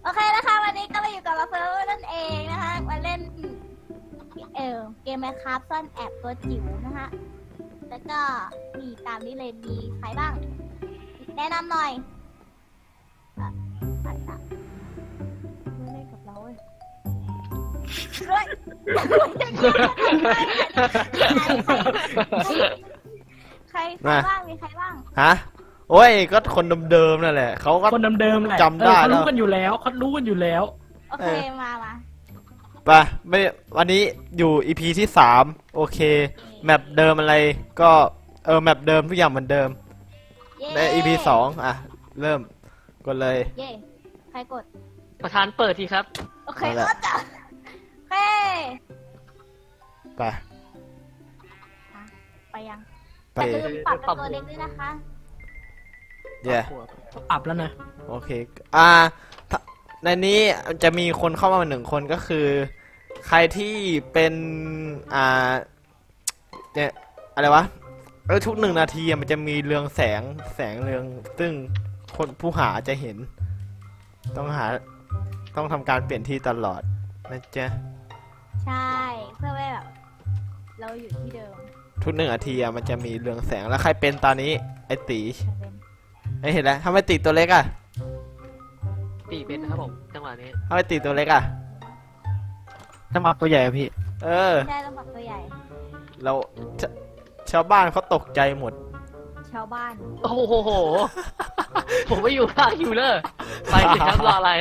โอเคนะคะวันนี้ก็มาอยู่กับเราเฟิร์สนั่นเองนะคะมาเล่นเกม Minecraft ซ่อนแอบตัวจิ๋วนะคะแล้วก็มีตามนี้เลยมีใครบ้างแนะนำหน่อยมาเล่นกับเราเว้ยใครบ้างมีใครบ้างฮะโอ้ยก็คนเดิมๆนั่นแหละเขาก็คนเดิมๆแหละจำได้เขารู้กันอยู่แล้วเขารู้กันอยู่แล้วโอเคมาไปไม่วันนี้อยู่ EP ที่3โอเคแมปเดิมอะไรก็แมปเดิมทุกอย่างเหมือนเดิมใน EP 2อ่ะเริ่มกดเลยเย่ใครกดประธานเปิดทีครับโอเคก็จะเฮ้ไปยังแต่ลืมปรับเป็นตัวเล็กด้วยนะคะเย่ปรับแล้วนะโอเคในนี้จะมีคนเข้ามา1 คนก็คือใครที่เป็นเนี่ยอะไรวะทุก1 นาทีมันจะมีเรืองแสงเรืองซึ่งคนผู้หาจะเห็นต้องทำการเปลี่ยนที่ตลอดนะจ๊ะใช่เพื่อให้แบบเราอยู่ที่เดิมทุก1 นาทีมันจะมีเรืองแสงแล้วใครเป็นตอนนี้ไอตีเห็นแล้วทำไมตีตัวเล็กตีเป็นครับผมจังหวะนี้ทำไมตีตัวเล็กจะมาตัวใหญ่พี่ใช่ต้องปรับตัวใหญ่เราชาวบ้านเขาตกใจหมดชาวบ้านโอ้โหผมไม่อยู่ภาคอยู่เลยไปสิครับรออะไร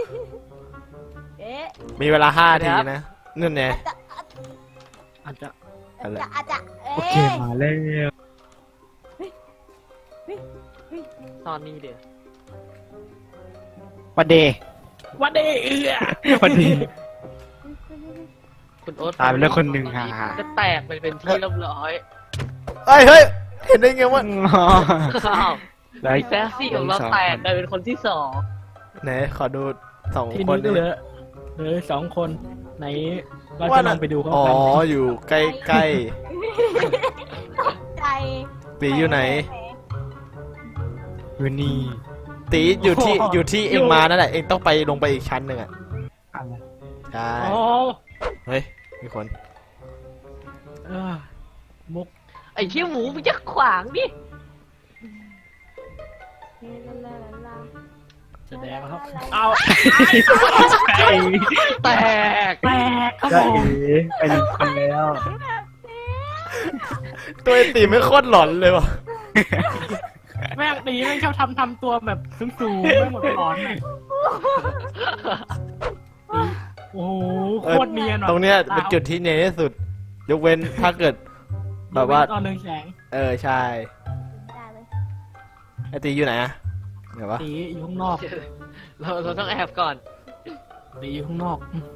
มีเวลา5 นาทีนะนั่นไงอาจจะโอเคมาแล้วตอนนี้เดี๋ยววันเดย์วันเดคุณโอ๊ตตายไปแล้วคนหนึ่งจะแตกไปเป็นที่เรียบร้อยเฮ้ยเห็นได้ไงวะแฟซี่ของเราแตกกลายเป็นคนที่2 ไหนขอดู2 คนเหลือ2 คนไหนเราจะลองไปดูเขากันอยู่ใกล้ใจตีอยู่ไหนอยู่นี่ตีอยู่ที่เองมานั่นแหละเองต้องไปลงไปอีกชั้นหนึ่งใช่เฮ้ยมีคนมุกไอ้เชี่ยหมูมันจะขวางดิแสดงครับเอาแตกครับผมไป1 คนแล้วตัวตีไม่โคตรหลอนเลยวะแม่งตีไม่ชอบทำตัวแบบสูงไม่หมดหลอนโอ้โหโคตรเนียนตรงเนี้ยเป็นจุดที่เนียนที่สุดยกเว้นถ้าเกิดแบบว่าตอนเรืองแสงใช่ไอตีอยู่ไหนเดี๋ยววะตีอยู่ข้างนอกเราต้องแอบก่อนตีอยู่ข้างนอก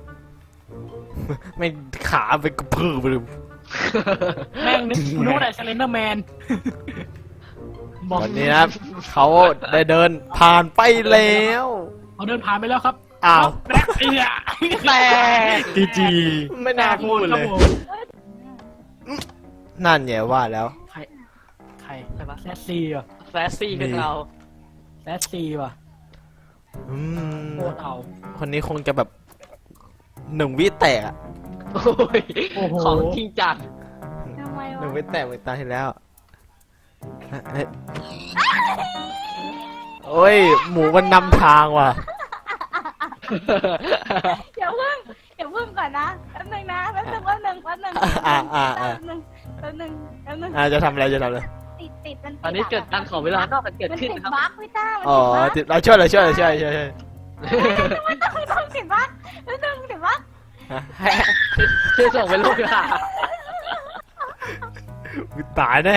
ไม่ขาไปกระพือไปเลยแม่งนึกว่าแต่สเลนเดอร์แมนวันนี้นะเขาได้เดินผ่านไปแล้วเขาเดินผ่านไปแล้วครับอ้าวแตกจีไม่น่าพูดเลยนั่นไงว่าแล้วใครวะแฟสซี่ว่ะแฟสซี่คือเราแฟสซี่ว่ะโคตรเอาคนนี้คงจะแบบ1 วิแตกของจริงจัง 1 วิแตกเหมือนตาที่แล้วโอ้ยหมูมันนำทางว่ะอย่าเพิ่งก่อนนะแป๊บนึงจะทำอะไรติดตอนนี้เกิดการขอเวลานอกเกิดขึ้นครับบั๊กพี่ต้าติดเราช่วยไม่ต้องติดบั๊กช่วยส่งไปลูกค่ะตายแน่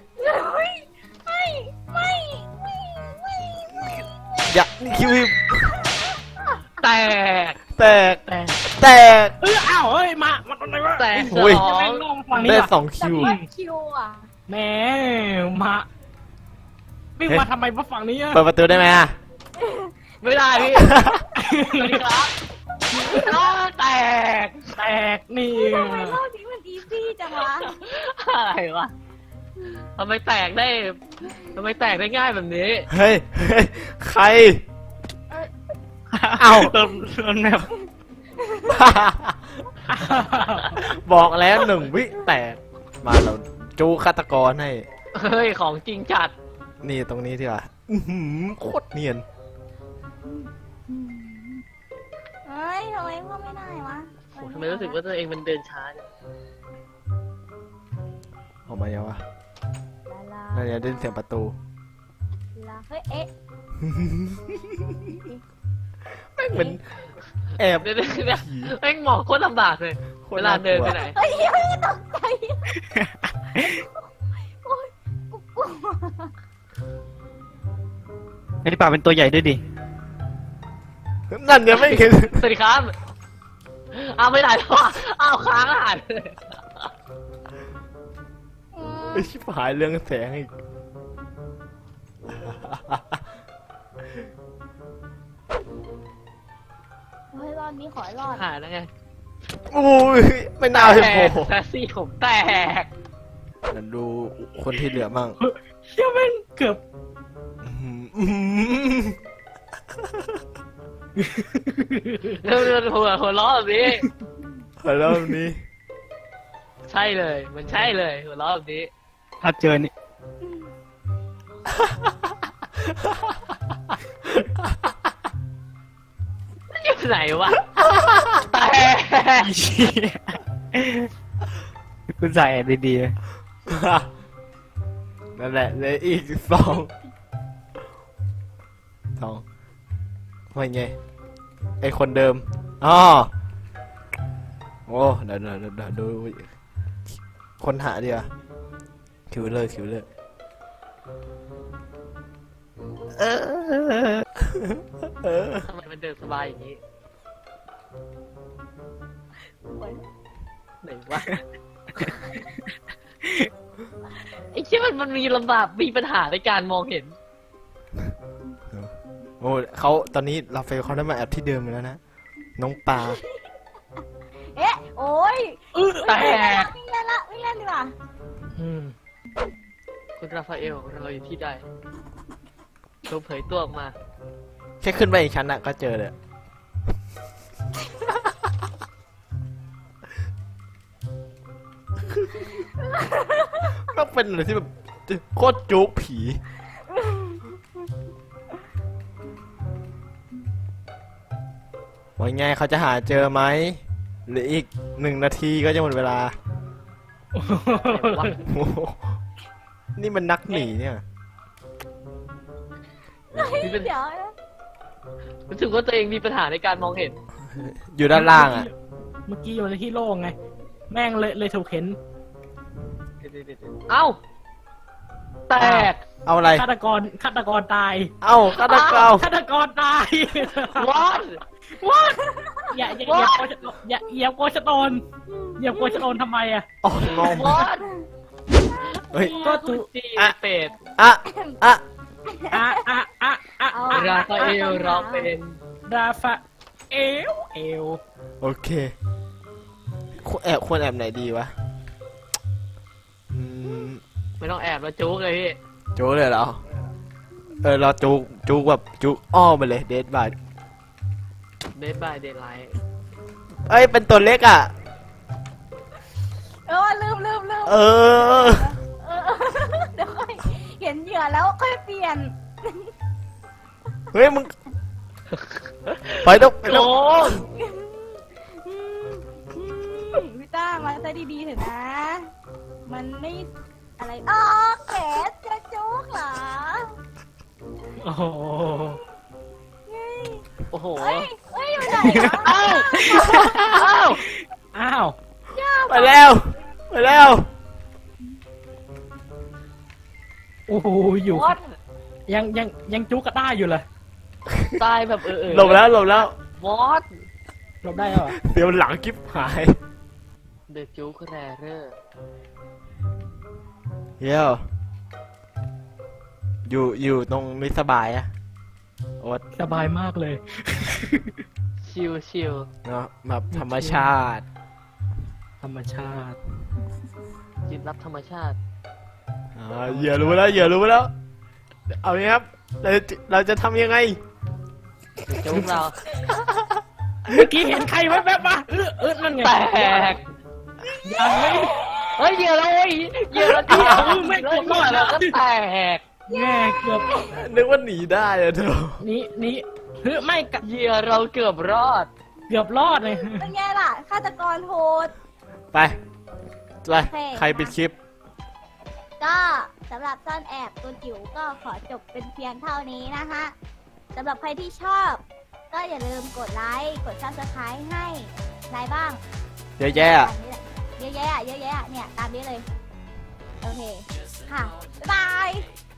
อย่าคิวแตกอ้าวเฮ้ยมาตรงไหนวะแตกได้2 คิวแม่มาวิ่งมาทำไมมาฝั่งนี้เปิดประตูได้ไหมไม่ได้พี่ครับแตกนี่ทำไมรอบนี้มันอีซี่จังวะอะไรวะทำไมแตกได้ง่ายแบบนี้เฮ้ยใครเอาโดนแบบบอกแล้ว1 วิแตกมาเราจูฆาตกรให้เฮ้ยของจริงจัดนี่ตรงนี้ดีกว่าอื้อหือโคตรเนียนเฮ้ยทำไมพ่อไม่ได้วะโอ้ทำไมรู้สึกว่าตัวเองมันเดินช้าเนี่ยออกมายังวะลานั่นเนี่ยได้ยินเสียงประตูลาเฮ้ยเอ๊ะแม่งเป็นแอบเดี๋ยวแม่งหมอกโคตรลำบากเลย เวลาเดินไปไหนเฮ้ยไม่ตกใจโอ๊ยกูกลัวไอ้ป่าเป็นตัวใหญ่ด้วยดินั่นเนี่ยไม่เห็นสวัสดีครับอ้าวไม่ได้แล้วอ่ะอ้าวค้างอาหารเลยไอ้ชิบหายเรื่องแสงอีกเฮ้ยรอบนี้ขอให้รอดหายแล้วไงโอ้ยไม่น่าเลยแตโอ้กโหแซสซี่ผมแตกนั่นดูคนที่เหลือมั่งเชี่ยแม่งเกือบอื้อหืออื้อหือเรื่องหัวล้อแบบนี้แล้วนี้ใช่เลย มันใช่เลยหัวล้อแบบนี้ถ้าเจอนี่มันอยู่ไหนวะแตกคุณใส่ดีๆนั่นแหละเลยอีกสองว่าไงไอคนเดิมอ๋อโอ้เดี๋ยวดูคนหาดีกว่าคิวเลยทำไมมันเดินสบายอย่างนี้ไหนวะไอ้ที่มันมีลำบากมีปัญหาในการมองเห็นโอ้เขาตอนนี้ราเฟลเขาได้มาแอบที่เดิมแล้วนะน้องปลาเอ๊ะโอ๊ยแตกวิ่งเล่นละวิ่งเล่นดีกว่าคุณราฟาเอลเราอยู่ที่ใดเขาเผยตัวออกมาแค่ขึ้นไปอีกชั้นน่ะก็เจอเลยก็เป็นอะไรที่แบบโคตรจุกผีว่าไงเขาจะหาเจอไหมหรืออีก1 นาทีก็จะหมดเวลาโอ้โหนี่มันนักหนีเนี่ยมีปัญเดี๋ยวนะรู้สึกว่าตัวเองมีปัญหาในการมองเห็นอยู่ด้านล่างอ่ะเมื่อกี้อยู่ในที่โล่งไง แม่งเลยถูกเห็นเอ้า แตกเอาอะไรฆาตกรตายเอาฆาตกรฆาตกรตาย What อย่าเหยียบโกชโตนเหยียบโกชโตนทำไมอ่ะอ๋องง What เฮ้ยก็ถูกจีเป็ดอ่ะราฟาเอลเราเป็นราฟาเอลโอเคควรแอบไหนดีวะไม่ต้องแอบมาจุกเลยพี่จูเลยเหรอเราจูแบบจูอ้อมไปเลยเดดบายเดดบายเดดไลท์เอ้ยเป็นตัวเล็กอ่ะลืมเออเดี๋ยวค่อยเห็นเหยื่อแล้วค่อยเปลี่ยนเฮ้ยมึงไปต้องไปโอ้ต้องพี่ต้ามาซะดีๆเถอะนะ มันไม่อะไรอ๋อแขนจะจุกเหรอโอ้โหโอ้โหเฮ้ยอยู่ไหนวะเอ้าเอ้าอ้าวไปแล้วโอ้โหอยู่ What ยังจุกก็ได้อยู่เลยตายแบบหลบแล้ว What หลบได้เหรอเดี๋ยวหลังกิ๊บหาย The Juke Rarer เดี๋ยวอยู่ตรงนี้สบายอะโอ๊ตสบายมากเลยชิลเนาะแบบธรรมชาติธรรมชาติจิตรับธรรมชาติเหยื่อรู้แล้ว เอางี้ครับเราจะทำยังไงเจ้าพวกเราเมื่อกี้เห็นใครแวบๆมานั่นไงแตกยังไม่เฮ้ยเหยื่อเราเว้ยเหยื่อเราที่ไม่กดรอดแล้วก็แตกแง่เกือบนึกว่าหนีได้อะเธอนี้ไม่กะเหยื่อเราเกือบรอดเกือบรอดเลยเป็นไงล่ะฆาตกรโหดไปใครปิดคลิปก็สำหรับซ่อนแอบตัวจิ๋วก็ขอจบเป็นเพียงเท่านี้นะคะสำหรับใครที่ชอบ ก็อย่าลืมกดไลค์กด Subscribe ให้นายบ้างเยอะแยะตามนี้แหละเยอะแยะเนี่ยตามนี้เลย โอเค ค่ะ บ๊ายบาย